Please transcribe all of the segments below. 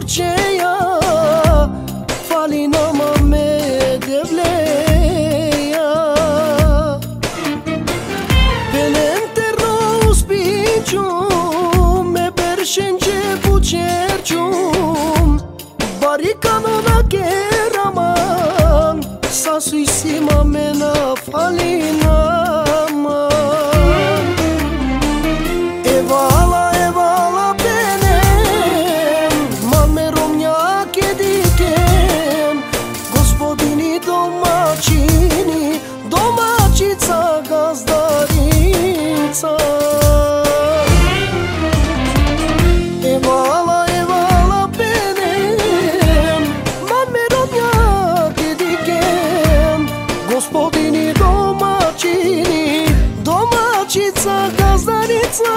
Turceja, falina mame devleja. Penente rospićum, me beršenče bučerćum, barikano na keraman, sasui sima mena falina man. Evala, evala penem, mame romnjake dikem, gospodini domaćini, domaćica gazdarica. Evala, evala penem, mame romnjake dikem, gospodini domaćini, domaćica gazdarica.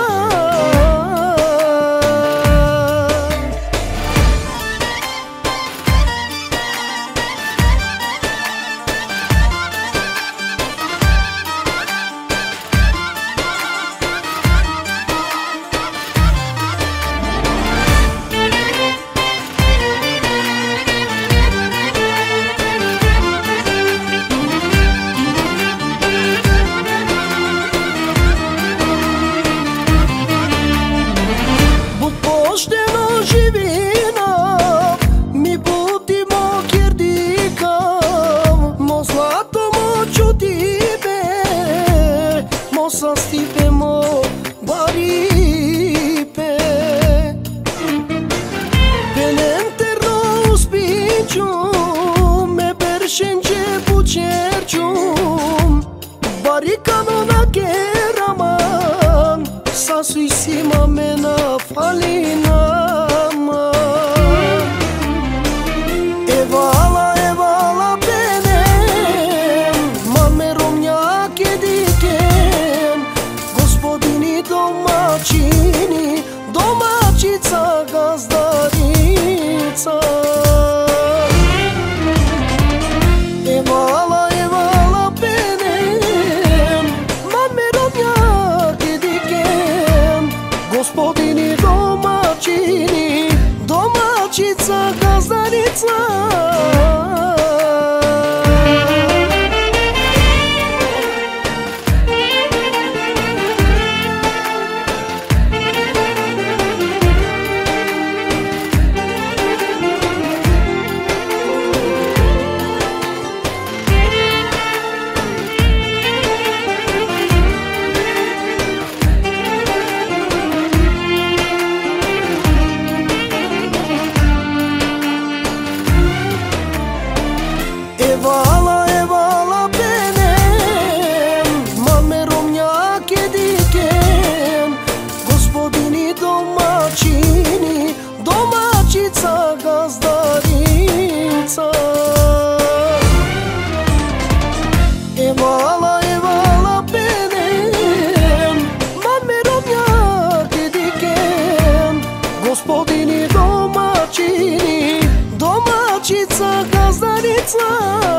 Pošteno živina, mi budimo kjerdikav, mo zlato moću tibe, mo sastipemo baripe. Penente rospićum, me beršenče bučerćum, barikano na keraman, sasui sima mena falina man. Evala, evala penem, mame romnjake dikem, gospodini domaćini, domaćica gazdarica. Evala, evala penem, mame romnjake dikem, gospodini domaćini, domaćica gazdarica. Evala, evala penem, mame romnjake dikem, gospodini domaćini, domaćica gazdarica. Evala, evala penem, mame romnjake dikem, gospodini domaćini, domaćica gazdarica.